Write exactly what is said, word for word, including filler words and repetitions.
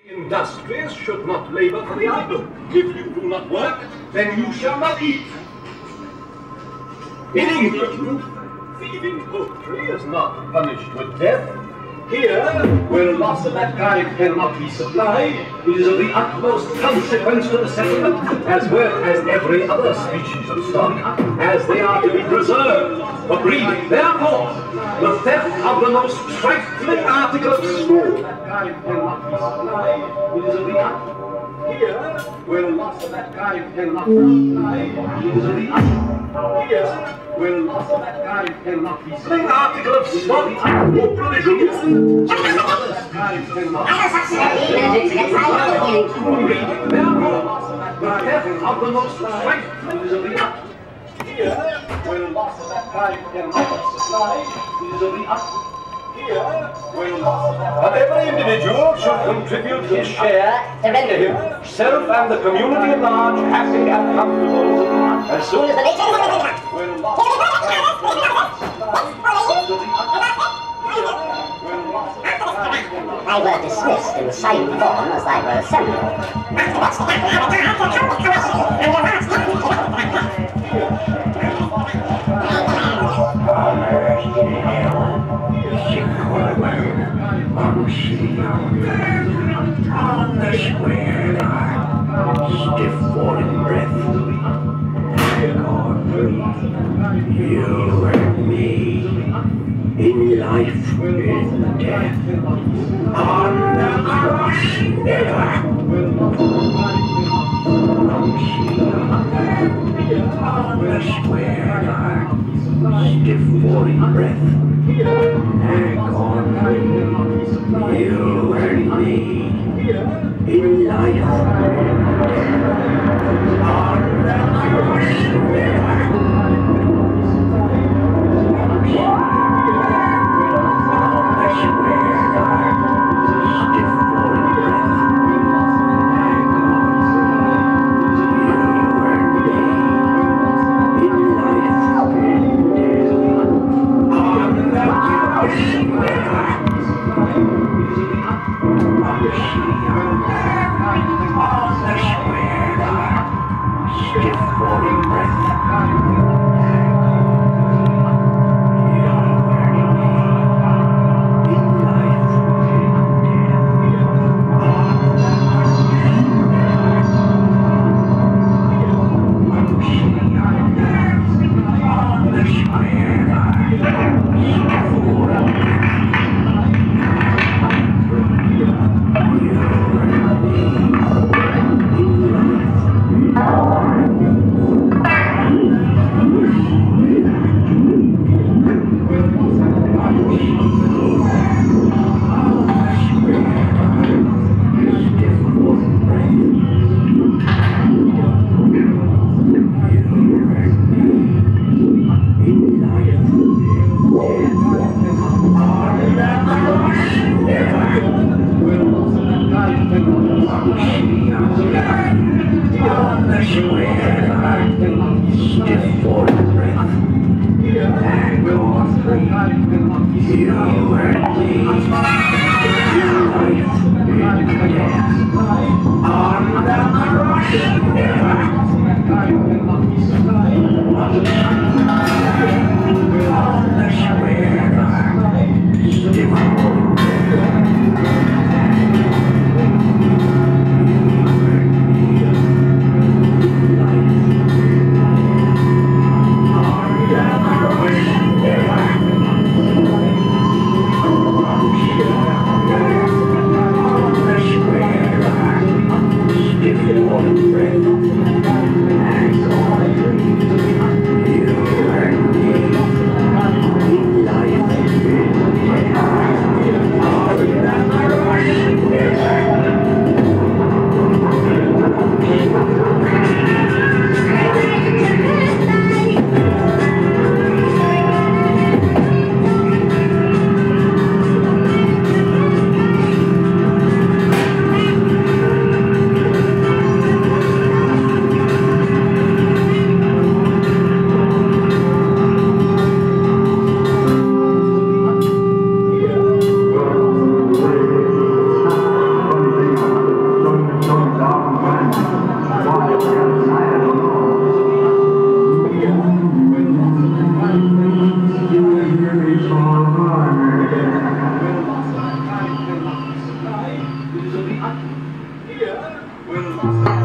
Industrious should not labor for the idle. If you do not work, then you shall not eat. In England, thieving poultry is not punished with death. Here, where loss of that kind cannot be supplied, it is of the utmost consequence to the settlement, as well as every other species of stock, as they are to be preserved for breeding. Therefore, the theft of the most trifling article of store that kind cannot be supplied, it is of the utmost. Here, where loss of that kind cannot be supplied, it is of the utmost. Here, where loss of that kind cannot be supplied, the article of stock or provisions that kind cannot be supplied. Therefore, the theft of the most trifling is of the utmost. Here, where loss of that kind cannot be supplied, it is of the utmost. Here, where loss of that kind. But every individual should contribute his share to render himself and the community at large happy and comfortable as soon as the nature of the cat. Where loss of that kind cannot be supplied, it is of the utmost. They were dismissed in the same form as they were assembled. On the square line, stiff falling breath, God breathe, you and me, in life, in death, on the cross never. On the square line, stiff falling breath, God breathe, you and me, in life, on the cross never. You Here, where loss of